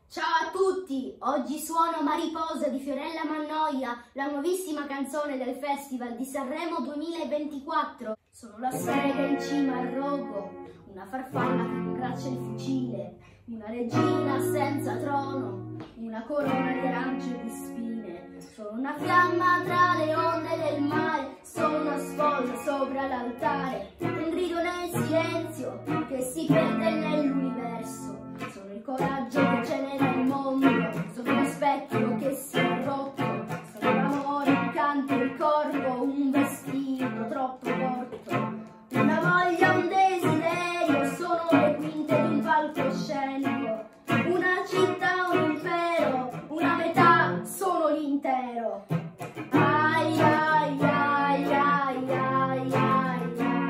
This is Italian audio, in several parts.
Ciao a tutti! Oggi suono Mariposa di Fiorella Mannoia, la nuovissima canzone del Festival di Sanremo 2024. Sono la strega in cima al rogo, una farfalla che abbraccia il fucile, una regina senza trono, una corona di arance e di spine. Sono una fiamma tra le onde del mare, sono una sfolla sopra l'altare, un grido nel silenzio che si perde nell'universo. Sono il coraggio che c'è nel mondo, sono uno specchio che si è rotto, sono l'amore accanto il corpo, un vestito troppo corto, una voglia, un desiderio, sono le quinte di un palcoscenico, una città, un impero, una metà, sono l'intero. Ai ai ai ai ai ai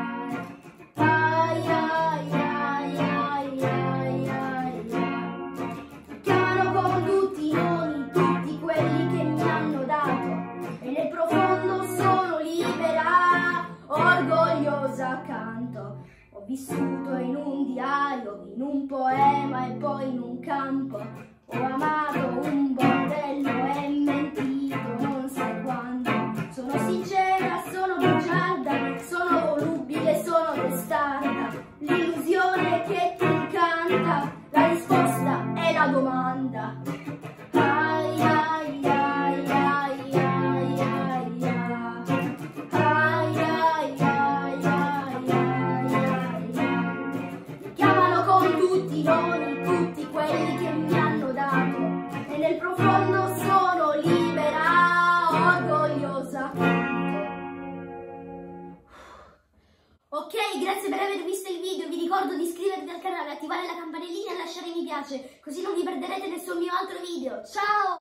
ai ai ai ai ai ai. Chiamano con tutti i nomi, tutti quelli che mi hanno dato, e nel profondo sono libera, orgogliosa accanto. Ho vissuto in un diario, in un poema e poi in un campo. Ho amato un bordello e mentito non sai quando. Sono sincera, sono bugiarda, sono volubile, sono testarda. L'illusione che ti incanta, la risposta è la domanda. Ai ai ai ai ai ai ai ai ai ai. Mi chiamano con tutti i nomi, tutti quelli che mi hanno dato, e nel profondo sono libera, orgogliosa. Ok, grazie per aver visto il video, vi ricordo di iscrivervi al canale, attivare la campanellina e lasciare mi piace, così non vi perderete nessun mio altro video. Ciao!